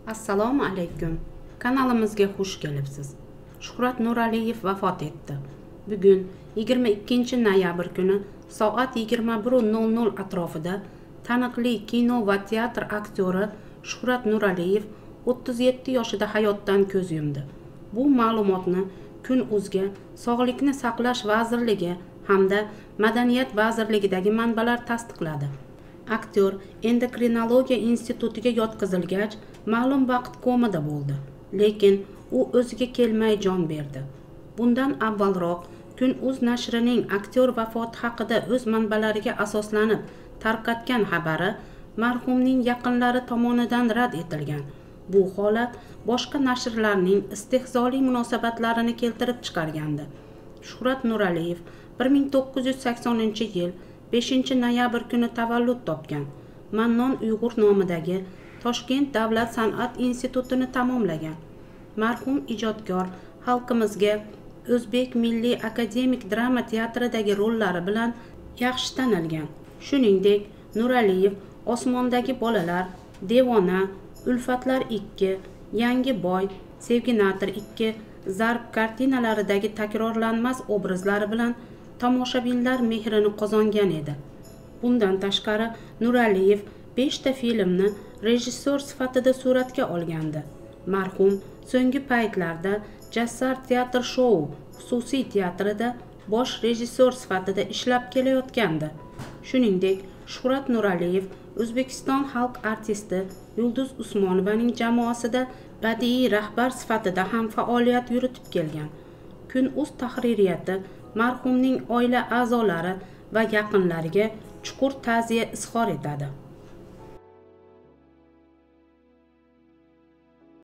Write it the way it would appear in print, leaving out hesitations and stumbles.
Assalomu alaykum. Kanalimizga xush kelibsiz. Shuhrat Nuraliyev vafot etdi. Bugun 22 noyabr kuni soat 21:00 atrofida taniqli kino va teatr aktyori Shuhrat Nuraliyev 37 yoshida hayotdan ko'z yumdi. Bu ma'lumotni Kun.uzga Sog'liqni saqlash vazirligi hamda Madaniyat vazirligidagi manbalar tasdiqladi. Aktyor endokrinologiya institutiga yotqizilgach, ma'lum vaqt komada bo'ldi, lekin u o'ziga kelmay jon berdi. Bundan avvalroq Kun.uz nashrining aktyor vafoti haqida o'z manbalariga asoslanib tarqatgan xabari marhumning yaqinlari tomonidan rad etilgan. Bu holat boshqa nashrlarning istehzoli munosabatlarini keltirib chiqargandi. Shuhrat Nuraliyev 1980-yil 5-noyabr kuni tavallud topgan. Mannon Uyg'ur nomidagi Toshkent davlat san'at institutini tamomlagan. Marhum ijodkor xalqimizga O'zbek Milliy akademik drama teatridagi rollari bilan yaxshi tanilgan. Shuningdek, Nuraliyev Osmondagi bolalar, Devona, Ulfatlar 2, Yangi boy, Sevginator 2, Zarb kartinalaridagi takrorlanmas obrazlari bilan tomoshabinlar mehrini qozongan edi. Bundan tashqari, Nuraliyev 5 ta filmni rejissyor sifatida suratga olgandi. Marhum so'nggi paytlarda Jassar teatr shou xususiy teatrida bosh rejissyor sifatida ishlab kelayotgandi. Shuningdek, Shuhrat Nuraliyev O'zbekiston xalq artisti Yulduz Usmonovaning jamoasida badiiy rahbar sifatida ham faoliyat yuritib kelgan. Kun.uz tahririyati marhumning oila a'zolari va yaqinlariga chuqur ta'ziya izhor etadi.